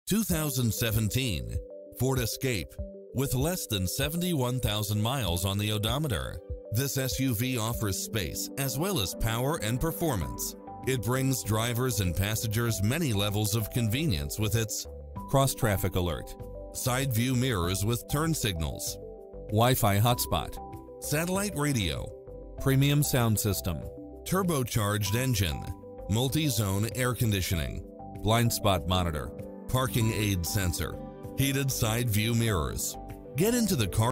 2017 Ford Escape. With less than 71,000 miles on the odometer, this SUV offers space as well as power and performance. It brings drivers and passengers many levels of convenience with its cross-traffic alert, side view mirrors with turn signals, Wi-Fi hotspot, satellite radio, premium sound system, turbocharged engine, multi-zone air conditioning, blind spot monitor, parking aid sensor, heated side view mirrors. Get into the car